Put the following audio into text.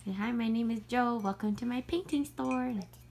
Say hi, my name is Joe. Welcome to my painting store.